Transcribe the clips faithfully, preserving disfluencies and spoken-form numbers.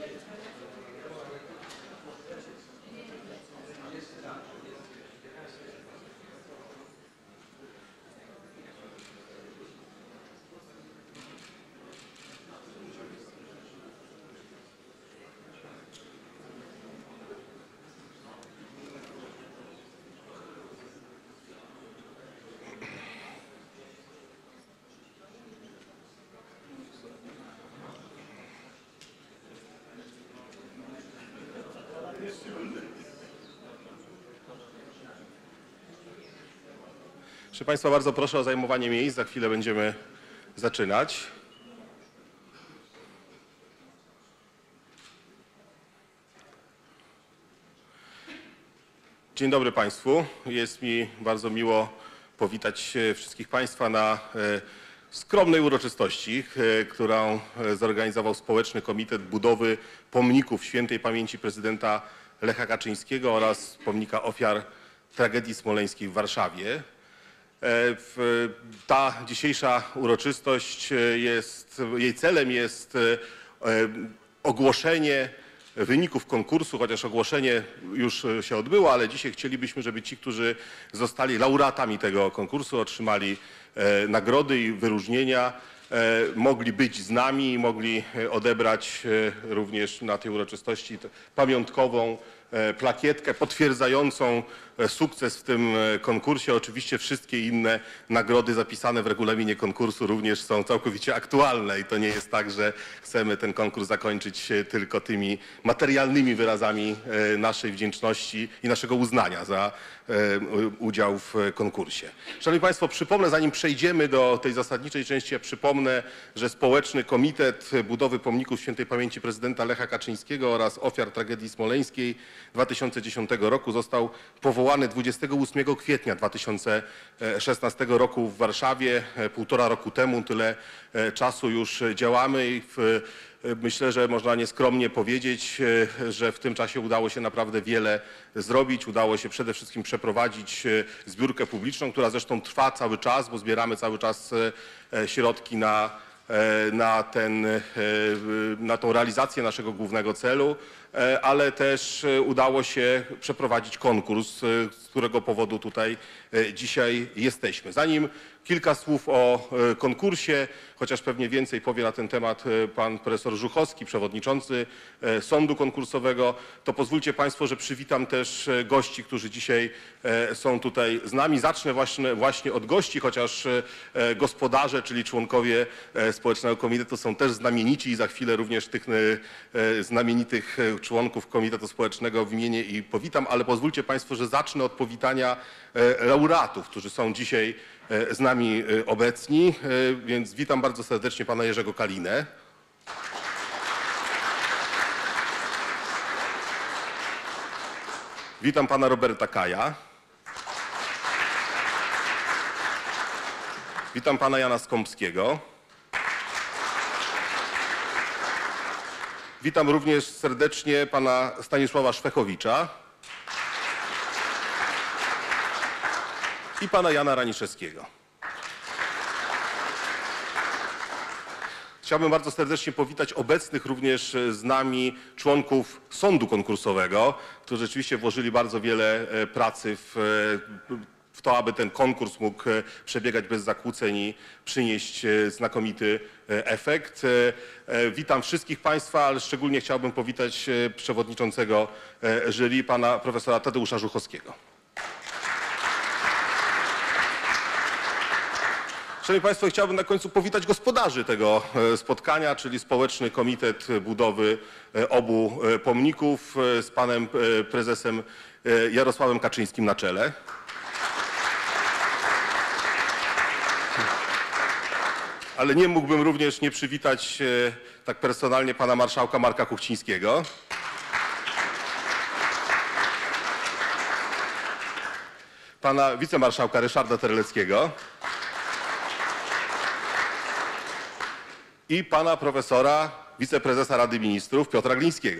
Proszę Państwa, bardzo proszę o zajmowanie miejsc. Za chwilę będziemy zaczynać. Dzień dobry Państwu. Jest mi bardzo miło powitać wszystkich Państwa na skromnej uroczystości, którą zorganizował Społeczny Komitet Budowy Pomników Świętej Pamięci Prezydenta Lecha Kaczyńskiego oraz Pomnika Ofiar Tragedii Smoleńskiej w Warszawie. Ta dzisiejsza uroczystość jest, jej celem jest ogłoszenie wyników konkursu, chociaż ogłoszenie już się odbyło, ale dzisiaj chcielibyśmy, żeby ci, którzy zostali laureatami tego konkursu, otrzymali nagrody i wyróżnienia, mogli być z nami i mogli odebrać również na tej uroczystości pamiątkową plakietkę potwierdzającą sukces w tym konkursie. Oczywiście wszystkie inne nagrody zapisane w regulaminie konkursu również są całkowicie aktualne i to nie jest tak, że chcemy ten konkurs zakończyć tylko tymi materialnymi wyrazami naszej wdzięczności i naszego uznania za udział w konkursie. Szanowni Państwo, przypomnę, zanim przejdziemy do tej zasadniczej części, ja przypomnę, że Społeczny Komitet Budowy Pomników Świętej Pamięci Prezydenta Lecha Kaczyńskiego oraz Ofiar Tragedii Smoleńskiej dwa tysiące dziesiątego roku został powołany dwudziestego ósmego kwietnia dwa tysiące szesnastego roku w Warszawie. Półtora roku temu, tyle czasu już działamy i w, myślę, że można nieskromnie powiedzieć, że w tym czasie udało się naprawdę wiele zrobić. Udało się przede wszystkim przeprowadzić zbiórkę publiczną, która zresztą trwa cały czas, bo zbieramy cały czas środki na, na, ten, na tą realizację naszego głównego celu, ale też udało się przeprowadzić konkurs, z którego powodu tutaj dzisiaj jesteśmy. Zanim kilka słów o konkursie, chociaż pewnie więcej powie na ten temat pan profesor Żuchowski, przewodniczący sądu konkursowego, to pozwólcie Państwo, że przywitam też gości, którzy dzisiaj są tutaj z nami. Zacznę właśnie, właśnie od gości, chociaż gospodarze, czyli członkowie Społecznego Komitetu są też znamienici i za chwilę również tych znamienitych członków Komitetu Społecznego wymienię i powitam, ale pozwólcie Państwo, że zacznę od powitania laureatów, którzy są dzisiaj z nami obecni, więc witam bardzo serdecznie pana Jerzego Kalinę. Witam pana Roberta Kaja. Witam pana Jana Skąpskiego. Witam również serdecznie pana Stanisława Szwechowicza i pana Jana Raniszewskiego. Chciałbym bardzo serdecznie powitać obecnych również z nami członków sądu konkursowego, którzy rzeczywiście włożyli bardzo wiele pracy w, w to, aby ten konkurs mógł przebiegać bez zakłóceń i przynieść znakomity efekt. Witam wszystkich Państwa, ale szczególnie chciałbym powitać przewodniczącego jury, pana profesora Tadeusza Żuchowskiego. Szanowni Państwo, chciałbym na końcu powitać gospodarzy tego spotkania, czyli Społeczny Komitet Budowy obu pomników z panem prezesem Jarosławem Kaczyńskim na czele. Ale nie mógłbym również nie przywitać tak personalnie pana marszałka Marka Kuchcińskiego. Pana wicemarszałka Ryszarda Terleckiego. I pana profesora, wiceprezesa Rady Ministrów Piotra Glińskiego.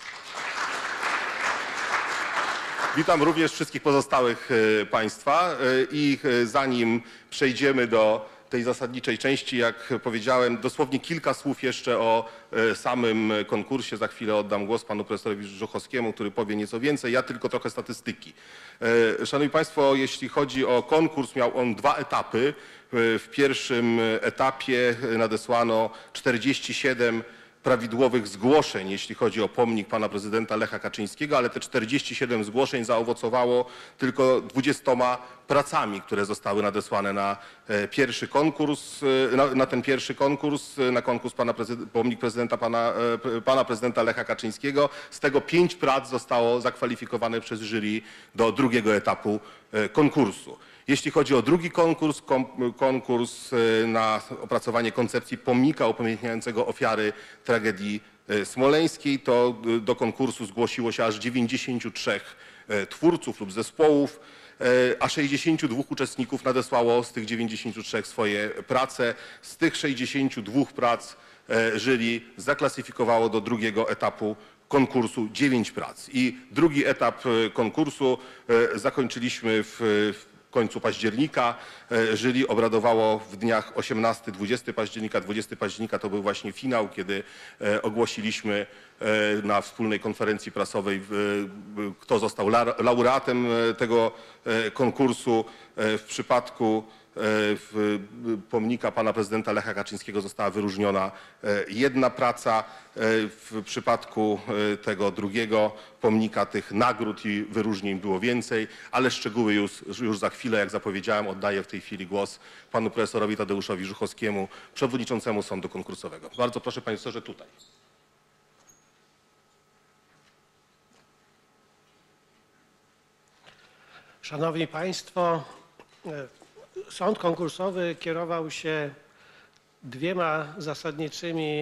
Witam również wszystkich pozostałych Państwa i zanim przejdziemy do tej zasadniczej części. Jak powiedziałem, dosłownie kilka słów jeszcze o samym konkursie. Za chwilę oddam głos panu profesorowi Żuchowskiemu, który powie nieco więcej. Ja tylko trochę statystyki. Szanowni Państwo, jeśli chodzi o konkurs, miał on dwa etapy. W pierwszym etapie nadesłano czterdzieści siedem prawidłowych zgłoszeń, jeśli chodzi o pomnik pana prezydenta Lecha Kaczyńskiego, ale te czterdzieści siedem zgłoszeń zaowocowało tylko dwudziestoma pracami, które zostały nadesłane na pierwszy konkurs, na, na ten pierwszy konkurs, na konkurs pana prezydenta, pomnik prezydenta pana, pana prezydenta Lecha Kaczyńskiego. Z tego pięć prac zostało zakwalifikowanych przez jury do drugiego etapu konkursu. Jeśli chodzi o drugi konkurs, konkurs na opracowanie koncepcji pomnika upamiętniającego ofiary tragedii smoleńskiej, to do konkursu zgłosiło się aż dziewięćdziesięciu trzech twórców lub zespołów, a sześćdziesięciu dwóch uczestników nadesłało z tych dziewięćdziesięciu trzech swoje prace. Z tych sześćdziesięciu dwóch prac jury zaklasyfikowało do drugiego etapu konkursu dziewięć prac. I drugi etap konkursu zakończyliśmy w W końcu października. Jury obradowało w dniach osiemnastego dwudziestego października. dwudziestego października to był właśnie finał, kiedy ogłosiliśmy na wspólnej konferencji prasowej, kto został laureatem tego konkursu. W przypadku pomnika pana prezydenta Lecha Kaczyńskiego została wyróżniona jedna praca. W przypadku tego drugiego pomnika tych nagród i wyróżnień było więcej, ale szczegóły już, już za chwilę, jak zapowiedziałem, oddaję w tej chwili głos panu profesorowi Tadeuszowi Żuchowskiemu, przewodniczącemu sądu konkursowego. Bardzo proszę, panie profesorze, tutaj. Szanowni Państwo, sąd konkursowy kierował się dwiema zasadniczymi,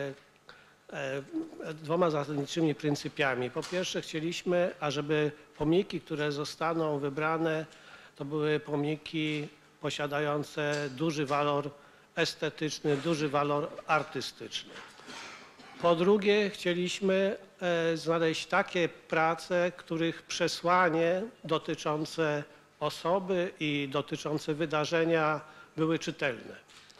dwoma zasadniczymi pryncypiami. Po pierwsze, chcieliśmy, ażeby pomniki, które zostaną wybrane, to były pomniki posiadające duży walor estetyczny, duży walor artystyczny. Po drugie, chcieliśmy znaleźć takie prace, których przesłanie dotyczące osoby i dotyczące wydarzenia były czytelne.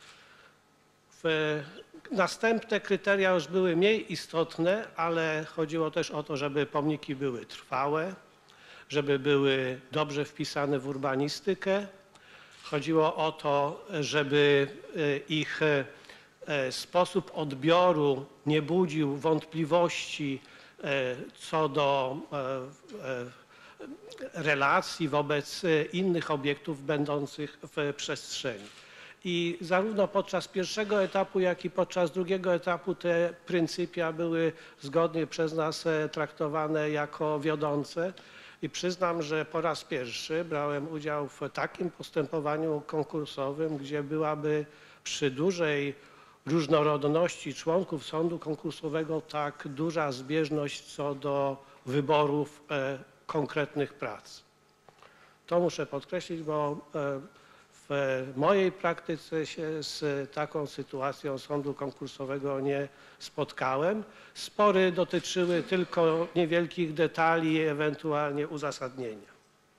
W następne kryteria już były mniej istotne, ale chodziło też o to, żeby pomniki były trwałe, żeby były dobrze wpisane w urbanistykę. Chodziło o to, żeby ich sposób odbioru nie budził wątpliwości co do relacji wobec innych obiektów będących w przestrzeni. I zarówno podczas pierwszego etapu, jak i podczas drugiego etapu te pryncypia były zgodnie przez nas traktowane jako wiodące. I przyznam, że po raz pierwszy brałem udział w takim postępowaniu konkursowym, gdzie byłaby przy dużej różnorodności członków sądu konkursowego tak duża zbieżność co do wyborów konkretnych prac. To muszę podkreślić, bo w mojej praktyce się z taką sytuacją sądu konkursowego nie spotkałem. Spory dotyczyły tylko niewielkich detali, ewentualnie uzasadnienia.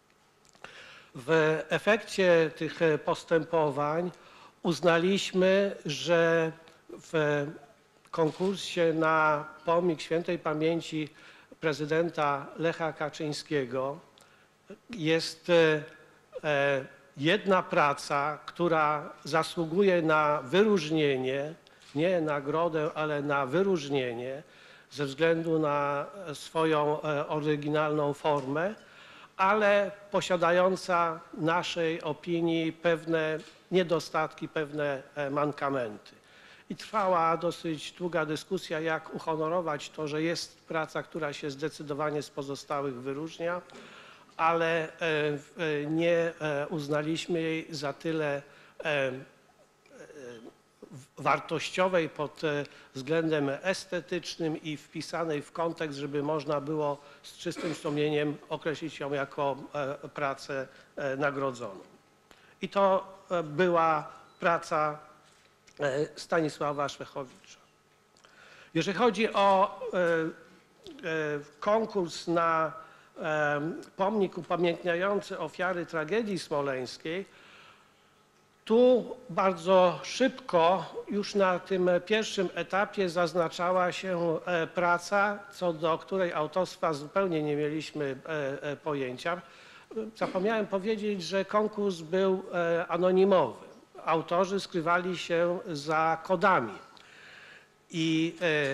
W efekcie tych postępowań uznaliśmy, że w konkursie na pomnik świętej pamięci prezydenta Lecha Kaczyńskiego jest jedna praca, która zasługuje na wyróżnienie, nie nagrodę, ale na wyróżnienie ze względu na swoją oryginalną formę, ale posiadająca w naszej opinii pewne niedostatki, pewne mankamenty. I trwała dosyć długa dyskusja, jak uhonorować to, że jest praca, która się zdecydowanie z pozostałych wyróżnia, ale nie uznaliśmy jej za tyle wartościowej pod względem estetycznym i wpisanej w kontekst, żeby można było z czystym sumieniem określić ją jako pracę nagrodzoną. I to była praca Stanisława Szwechowicza. Jeżeli chodzi o konkurs na pomnik upamiętniający ofiary tragedii smoleńskiej, Tu bardzo szybko, już na tym pierwszym etapie zaznaczała się praca, co do której autorstwa zupełnie nie mieliśmy pojęcia. Zapomniałem powiedzieć, że konkurs był anonimowy. Autorzy skrywali się za kodami i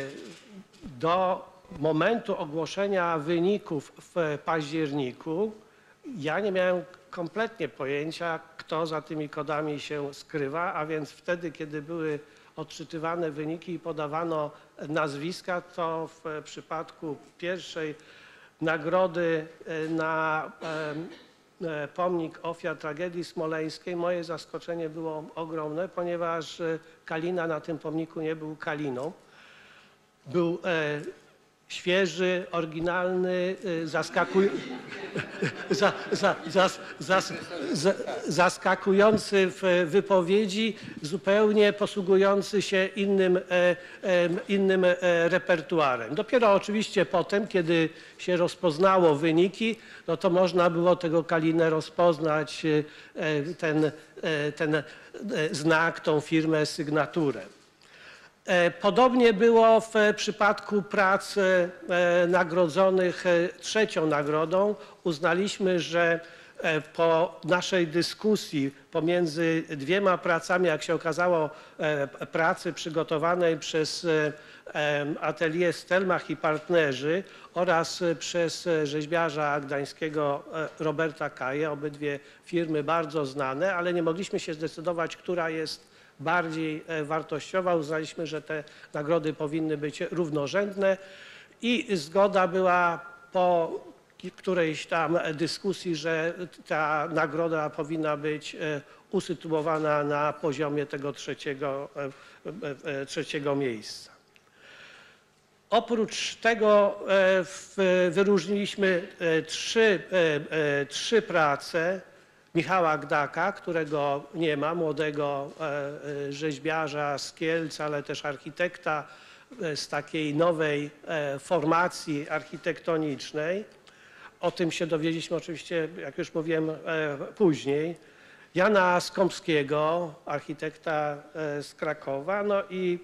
do momentu ogłoszenia wyników w październiku ja nie miałem kompletnie pojęcia, kto za tymi kodami się skrywa, a więc wtedy, kiedy były odczytywane wyniki i podawano nazwiska, to w przypadku pierwszej nagrody na pomnik ofiar tragedii smoleńskiej moje zaskoczenie było ogromne, ponieważ Kalina na tym pomniku nie był Kaliną. Był świeży, oryginalny, zaskakujący, za, za, za, za, za, zaskakujący w wypowiedzi, zupełnie posługujący się innym, innym repertuarem. Dopiero oczywiście potem, kiedy się rozpoznało wyniki, no to można było tego Kalinę rozpoznać, ten, ten znak, tą firmę, sygnaturę. Podobnie było w przypadku prac nagrodzonych trzecią nagrodą. Uznaliśmy, że po naszej dyskusji pomiędzy dwiema pracami, jak się okazało, pracy przygotowanej przez atelier Stelmach i partnerzy oraz przez rzeźbiarza gdańskiego Roberta Kaję, obydwie firmy bardzo znane, ale nie mogliśmy się zdecydować, która jest bardziej wartościowa. Uznaliśmy, że te nagrody powinny być równorzędne i zgoda była po którejś tam dyskusji, że ta nagroda powinna być usytuowana na poziomie tego trzeciego, trzeciego miejsca. Oprócz tego wyróżniliśmy trzy, trzy prace Michała Gdaka, którego nie ma, młodego rzeźbiarza z Kielc, ale też architekta z takiej nowej formacji architektonicznej. O tym się dowiedzieliśmy oczywiście, jak już mówiłem, później. Jana Skąpskiego, architekta z Krakowa, no i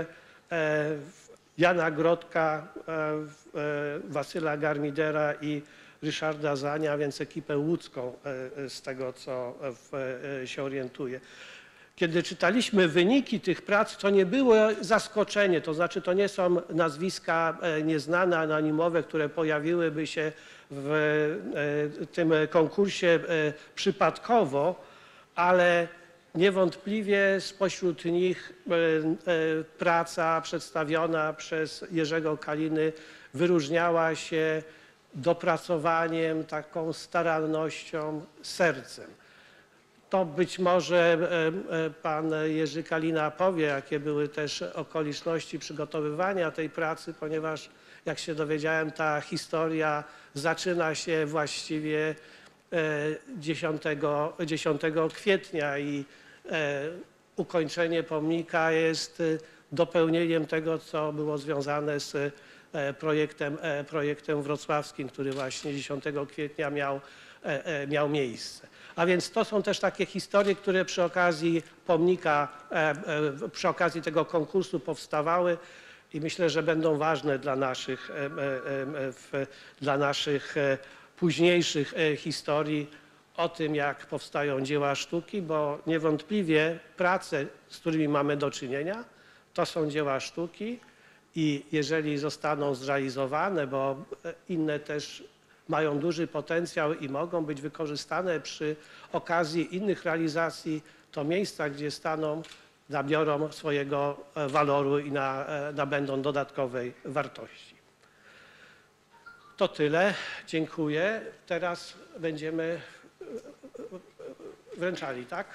Jana Grodka, Wasyla Garmidera i Ryszarda Zania, więc ekipę łódzką z tego, co się orientuję. Kiedy czytaliśmy wyniki tych prac, to nie było zaskoczenie, to znaczy to nie są nazwiska nieznane, anonimowe, które pojawiłyby się w tym konkursie przypadkowo, ale niewątpliwie spośród nich praca przedstawiona przez Jerzego Kaliny wyróżniała się dopracowaniem, taką starannością, sercem. To być może pan Jerzy Kalina powie, jakie były też okoliczności przygotowywania tej pracy, ponieważ jak się dowiedziałem, ta historia zaczyna się właściwie dziesiątego kwietnia i ukończenie pomnika jest dopełnieniem tego, co było związane z projektem, projektem wrocławskim, który właśnie dziesiątego kwietnia miał, miał miejsce. A więc to są też takie historie, które przy okazji pomnika, przy okazji tego konkursu powstawały i myślę, że będą ważne dla naszych, dla naszych późniejszych historii o tym, jak powstają dzieła sztuki, bo niewątpliwie prace, z którymi mamy do czynienia, to są dzieła sztuki i jeżeli zostaną zrealizowane, bo inne też mają duży potencjał i mogą być wykorzystane przy okazji innych realizacji, to miejsca, gdzie staną, nabiorą swojego waloru i na, nabędą dodatkowej wartości. To tyle. Dziękuję. Teraz będziemy wręczali, tak?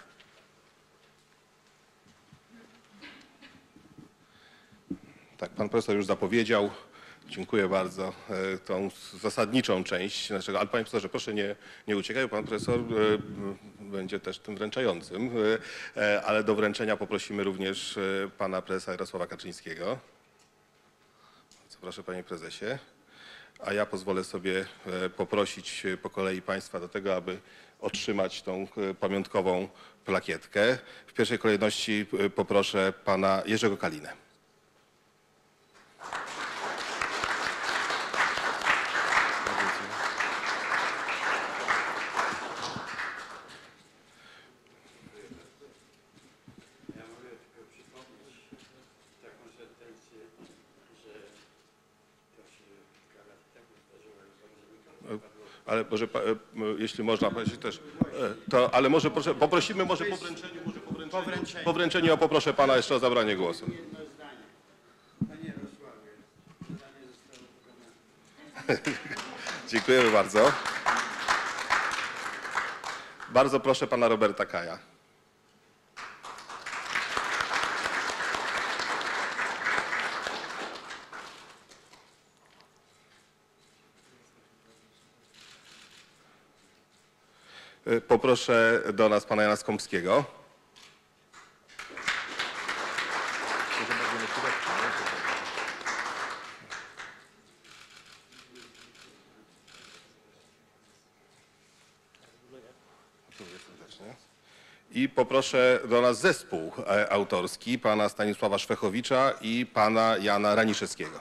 Tak, pan profesor już zapowiedział. Dziękuję bardzo. Tą zasadniczą część naszego, ale panie profesorze, proszę nie, nie uciekaj, pan profesor będzie też tym wręczającym, ale do wręczenia poprosimy również pana prezesa Jarosława Kaczyńskiego. Bardzo proszę, panie prezesie. a ja pozwolę sobie poprosić po kolei Państwa do tego, aby otrzymać tą pamiątkową plakietkę. W pierwszej kolejności poproszę pana Jerzego Kalinę. Ale może, jeśli można powiedzieć też, to, ale może proszę, poprosimy może po wręczeniu, może po wręczeniu, po wręczeniu ja poproszę pana jeszcze o zabranie głosu. Dziękujemy bardzo. Bardzo proszę pana Roberta Kaja. Poproszę do nas pana Jana Skąpskiego. I poproszę do nas zespół autorski pana Stanisława Szwechowicza i pana Jana Raniszewskiego.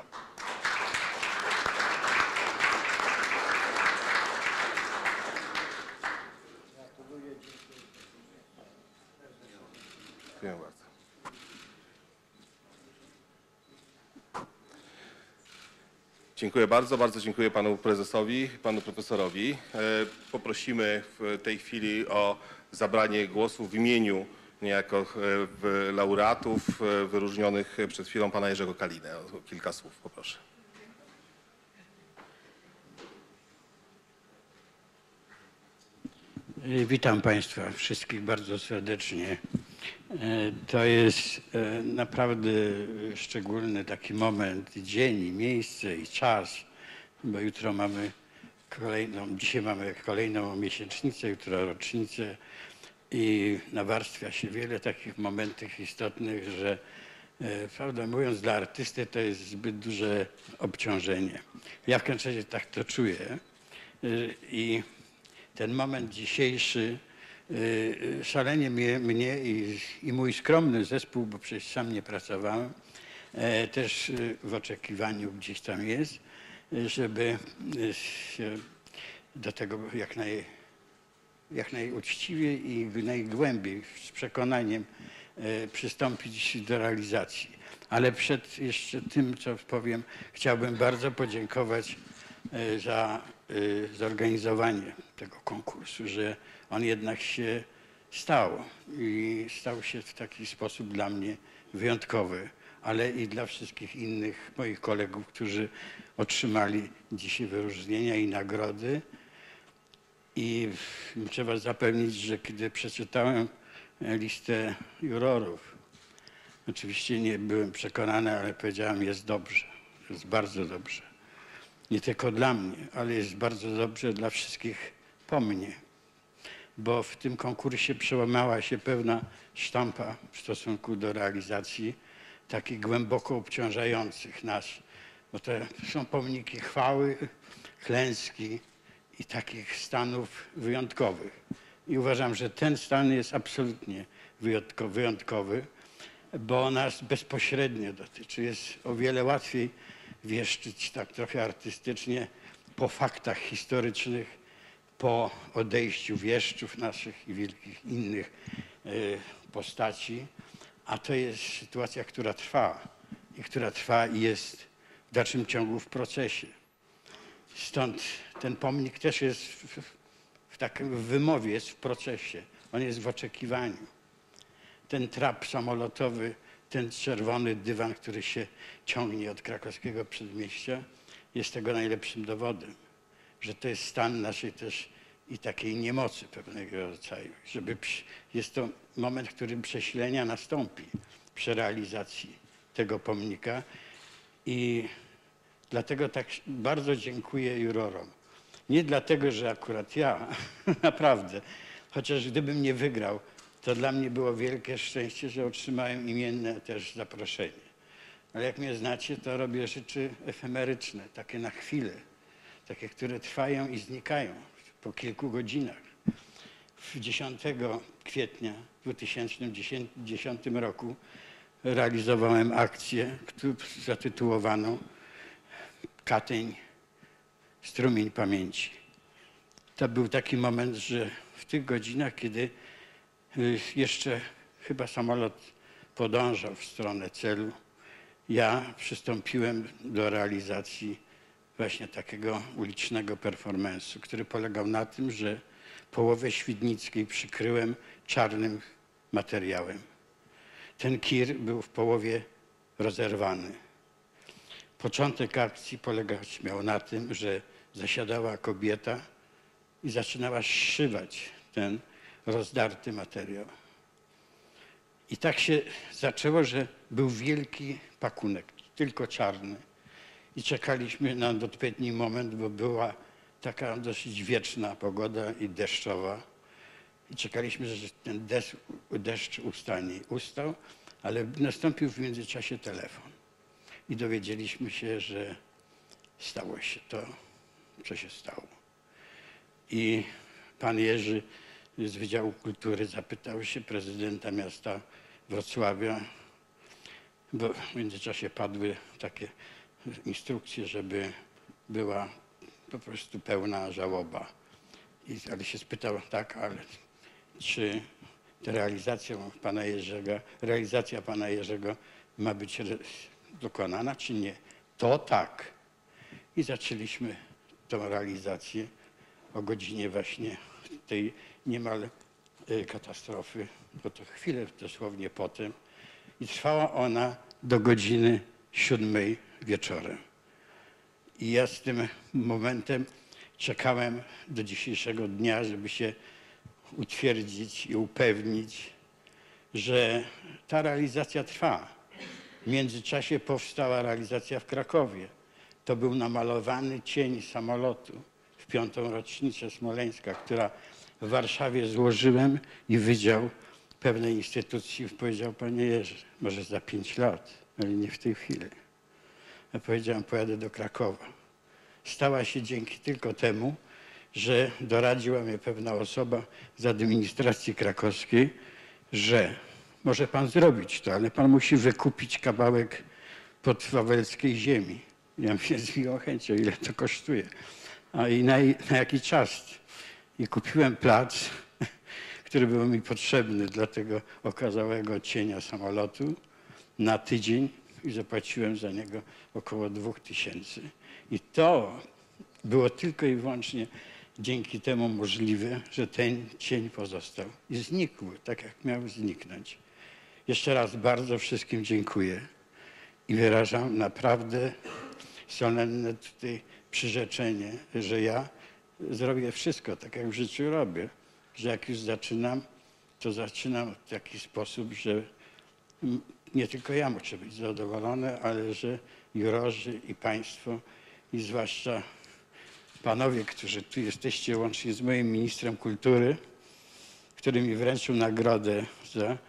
Dziękuję bardzo. Dziękuję bardzo. Bardzo dziękuję panu prezesowi, panu profesorowi. Poprosimy w tej chwili o zabranie głosu w imieniu niejako laureatów wyróżnionych przed chwilą pana Jerzego Kalinę. O kilka słów poproszę. Witam Państwa wszystkich bardzo serdecznie. To jest naprawdę szczególny taki moment, dzień, miejsce i czas, bo jutro mamy kolejną, dzisiaj mamy kolejną miesięcznicę, jutro rocznicę i nawarstwia się wiele takich momentów istotnych, że prawdę mówiąc dla artysty to jest zbyt duże obciążenie. Ja w każdym razie tak to czuję i ten moment dzisiejszy szalenie mnie, mnie i, i mój skromny zespół, bo przecież sam nie pracowałem, też w oczekiwaniu gdzieś tam jest, żeby się do tego jak, naj, jak najuczciwiej i najgłębiej z przekonaniem przystąpić do realizacji. Ale przed jeszcze tym, co powiem, chciałbym bardzo podziękować za zorganizowanie tego konkursu, że on jednak się stał i stał się w taki sposób dla mnie wyjątkowy, ale i dla wszystkich innych moich kolegów, którzy otrzymali dzisiaj wyróżnienia i nagrody. I trzeba zapewnić, że kiedy przeczytałem listę jurorów, oczywiście nie byłem przekonany, ale powiedziałem, jest dobrze, jest bardzo dobrze. Nie tylko dla mnie, ale jest bardzo dobrze dla wszystkich po mnie, bo w tym konkursie przełamała się pewna sztampa w stosunku do realizacji takich głęboko obciążających nas, bo to są pomniki chwały, klęski i takich stanów wyjątkowych. I uważam, że ten stan jest absolutnie wyjątkowy, bo nas bezpośrednio dotyczy. Jest o wiele łatwiej wieszczyć tak trochę artystycznie po faktach historycznych, po odejściu wieszczów naszych i wielkich innych postaci, a to jest sytuacja, która trwa i która trwa i jest w dalszym ciągu w procesie. Stąd ten pomnik też jest w, w takim w wymowie, jest w procesie, on jest w oczekiwaniu. Ten trap samolotowy, ten czerwony dywan, który się ciągnie od krakowskiego przedmieścia, jest tego najlepszym dowodem, że to jest stan naszej też i takiej niemocy pewnego rodzaju, żeby jest to moment, w którym przesilenia nastąpi przy realizacji tego pomnika i dlatego tak bardzo dziękuję jurorom. Nie dlatego, że akurat ja, naprawdę, chociaż gdybym nie wygrał, to dla mnie było wielkie szczęście, że otrzymałem imienne też zaproszenie. Ale jak mnie znacie, to robię rzeczy efemeryczne, takie na chwilę. takie, które trwają i znikają po kilku godzinach. dziesiątego kwietnia dwa tysiące dziesiątego roku realizowałem akcję zatytułowaną Katyń, strumień pamięci. To był taki moment, że w tych godzinach, kiedy jeszcze chyba samolot podążał w stronę celu, ja przystąpiłem do realizacji właśnie takiego ulicznego performance'u, który polegał na tym, że połowę Świdnickiej przykryłem czarnym materiałem. Ten kir był w połowie rozerwany. Początek akcji polegać miał na tym, że zasiadała kobieta i zaczynała zszywać ten rozdarty materiał. I tak się zaczęło, że był wielki pakunek, tylko czarny. I czekaliśmy na odpowiedni moment, bo była taka dosyć wieczna pogoda i deszczowa. I czekaliśmy, że ten deszcz, deszcz ustanie. Ustał, ale nastąpił w międzyczasie telefon. I dowiedzieliśmy się, że stało się to, co się stało. I pan Jerzy z Wydziału Kultury zapytał się prezydenta miasta Wrocławia, bo w międzyczasie padły takie instrukcje, żeby była po prostu pełna żałoba. I, ale się spytał, tak, ale czy ta realizacja pana Jerzego, realizacja pana Jerzego ma być dokonana, czy nie? To tak. I zaczęliśmy tą realizację o godzinie właśnie tej niemal katastrofy, bo to chwilę dosłownie potem. I trwała ona do godziny siódmej wieczorem. I ja z tym momentem czekałem do dzisiejszego dnia, żeby się utwierdzić i upewnić, że ta realizacja trwa. W międzyczasie powstała realizacja w Krakowie. To był namalowany cień samolotu w piątą rocznicę Smoleńska, która w Warszawie złożyłem i wydział pewnej instytucji powiedział, panie Jerzy, może za pięć lat, ale nie w tej chwili. Ja powiedziałem, pojadę do Krakowa. Stała się dzięki tylko temu, że doradziła mnie pewna osoba z administracji krakowskiej, że może pan zrobić to, ale pan musi wykupić kawałek podwawelskiej ziemi. Ja mówię z miłą chęcią, ile to kosztuje. A i na, na jaki czas? I kupiłem plac, który był mi potrzebny dla tego okazałego cienia samolotu na tydzień i zapłaciłem za niego około dwóch tysięcy. I to było tylko i wyłącznie dzięki temu możliwe, że ten cień pozostał i znikł, tak jak miał zniknąć. Jeszcze raz bardzo wszystkim dziękuję i wyrażam naprawdę solenne tutaj przyrzeczenie, że ja zrobię wszystko tak, jak w życiu robię, że jak już zaczynam, to zaczynam w taki sposób, że nie tylko ja muszę być zadowolony, ale że jurorzy i państwo i zwłaszcza panowie, którzy tu jesteście łącznie z moim ministrem kultury, który mi wręczył nagrodę za e,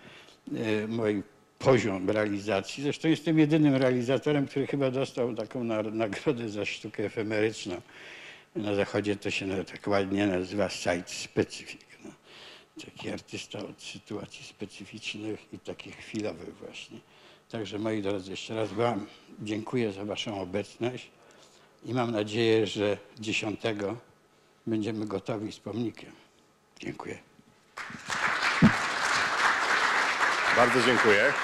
mój poziom realizacji. Zresztą jestem jedynym realizatorem, który chyba dostał taką na, nagrodę za sztukę efemeryczną. Na zachodzie to się tak ładnie nazywa site specific. No. Taki artysta od sytuacji specyficznych i takich chwilowych właśnie. Także moi drodzy, jeszcze raz wam dziękuję za waszą obecność i mam nadzieję, że dziesiątego będziemy gotowi z pomnikiem. Dziękuję. Bardzo dziękuję.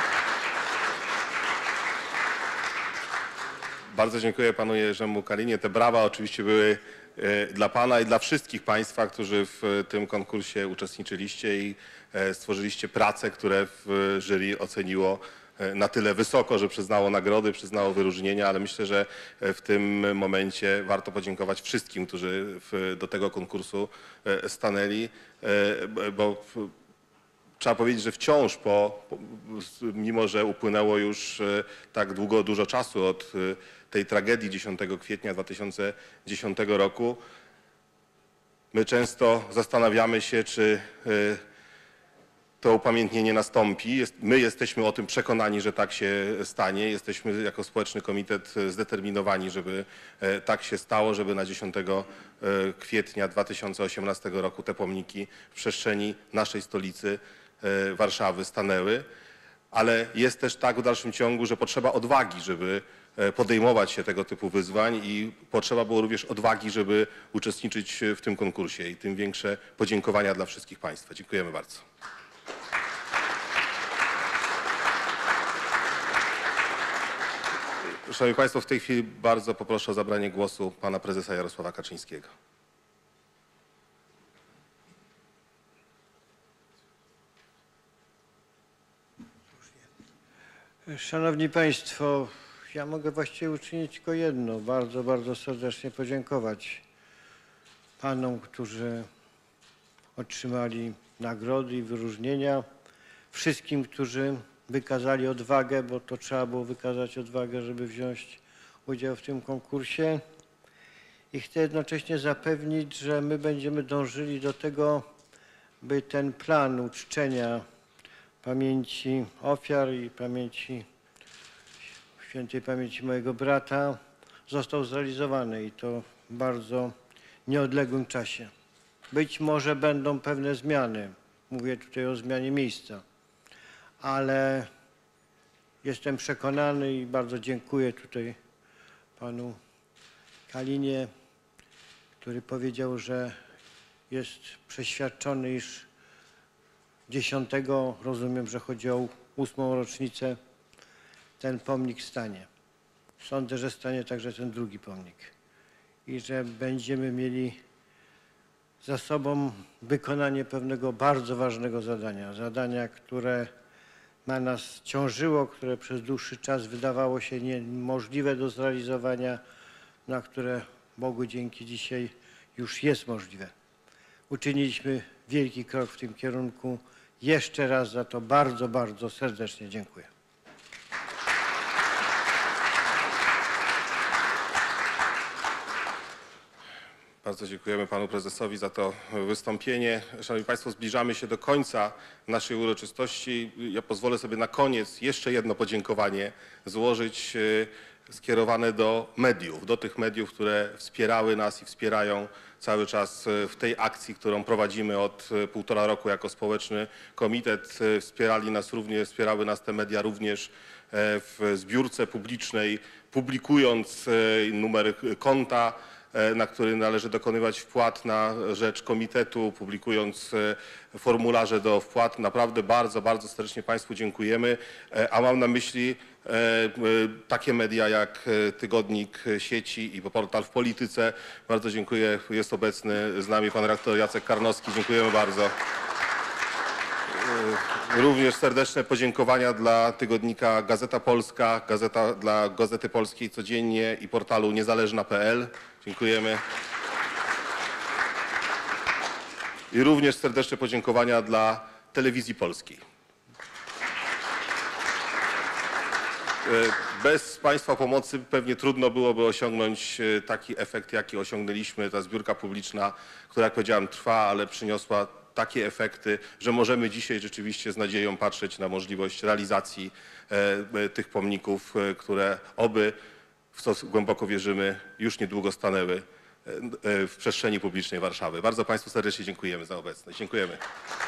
Bardzo dziękuję panu Jerzemu Kalinie. Te brawa oczywiście były dla pana i dla wszystkich państwa, którzy w tym konkursie uczestniczyliście i stworzyliście prace, które w jury oceniło na tyle wysoko, że przyznało nagrody, przyznało wyróżnienia, ale myślę, że w tym momencie warto podziękować wszystkim, którzy w, do tego konkursu stanęli, bo trzeba powiedzieć, że wciąż, po, mimo że upłynęło już tak długo, dużo czasu od tej tragedii dziesiątego kwietnia dwa tysiące dziesiątego roku, my często zastanawiamy się, czy to upamiętnienie nastąpi. Jest, my jesteśmy o tym przekonani, że tak się stanie. Jesteśmy jako społeczny komitet zdeterminowani, żeby tak się stało, żeby na dziesiątego kwietnia dwa tysiące osiemnastego roku te pomniki w przestrzeni naszej stolicy Warszawy stanęły. Ale jest też tak w dalszym ciągu, że potrzeba odwagi, żeby podejmować się tego typu wyzwań i potrzeba było również odwagi, żeby uczestniczyć w tym konkursie i tym większe podziękowania dla wszystkich Państwa. Dziękujemy bardzo. Szanowni Państwo, w tej chwili bardzo poproszę o zabranie głosu pana prezesa Jarosława Kaczyńskiego. Szanowni Państwo, ja mogę właściwie uczynić tylko jedno. Bardzo, bardzo serdecznie podziękować panom, którzy otrzymali nagrody i wyróżnienia. Wszystkim, którzy wykazali odwagę, bo to trzeba było wykazać odwagę, żeby wziąć udział w tym konkursie. I chcę jednocześnie zapewnić, że my będziemy dążyli do tego, by ten plan uczczenia pamięci ofiar i pamięci, świętej pamięci mojego brata został zrealizowany i to w bardzo nieodległym czasie. Być może będą pewne zmiany. Mówię tutaj o zmianie miejsca. Ale jestem przekonany i bardzo dziękuję tutaj panu Kalinie, który powiedział, że jest przeświadczony, iż dziesiątego, rozumiem, że chodzi o ósmą rocznicę, ten pomnik stanie. Sądzę, że stanie także ten drugi pomnik i że będziemy mieli za sobą wykonanie pewnego bardzo ważnego zadania. Zadania, które na nas ciążyło, które przez dłuższy czas wydawało się niemożliwe do zrealizowania, na które Bogu dzięki dzisiaj już jest możliwe. Uczyniliśmy wielki krok w tym kierunku. Jeszcze raz za to bardzo, bardzo serdecznie dziękuję. Bardzo dziękujemy panu prezesowi za to wystąpienie. Szanowni Państwo, zbliżamy się do końca naszej uroczystości. Ja pozwolę sobie na koniec jeszcze jedno podziękowanie złożyć skierowane do mediów, do tych mediów, które wspierały nas i wspierają cały czas w tej akcji, którą prowadzimy od półtora roku jako społeczny komitet. Wspierali nas również, wspierały nas te media również w zbiórce publicznej, publikując numer konta, na który należy dokonywać wpłat na rzecz komitetu, publikując formularze do wpłat. Naprawdę bardzo, bardzo serdecznie Państwu dziękujemy, a mam na myśli takie media jak Tygodnik Sieci i portal W Polityce. Bardzo dziękuję. Jest obecny z nami pan redaktor Jacek Karnowski. Dziękujemy bardzo. Również serdeczne podziękowania dla tygodnika Gazeta Polska, gazeta, dla Gazety Polskiej Codziennie i portalu niezależna kropka p l. Dziękujemy. I również serdeczne podziękowania dla Telewizji Polskiej. Bez Państwa pomocy pewnie trudno byłoby osiągnąć taki efekt, jaki osiągnęliśmy. Ta zbiórka publiczna, która, jak powiedziałem, trwa, ale przyniosła takie efekty, że możemy dzisiaj rzeczywiście z nadzieją patrzeć na możliwość realizacji tych pomników, które oby, w co głęboko wierzymy, już niedługo stanęły w przestrzeni publicznej Warszawy. Bardzo Państwu serdecznie dziękujemy za obecność. Dziękujemy.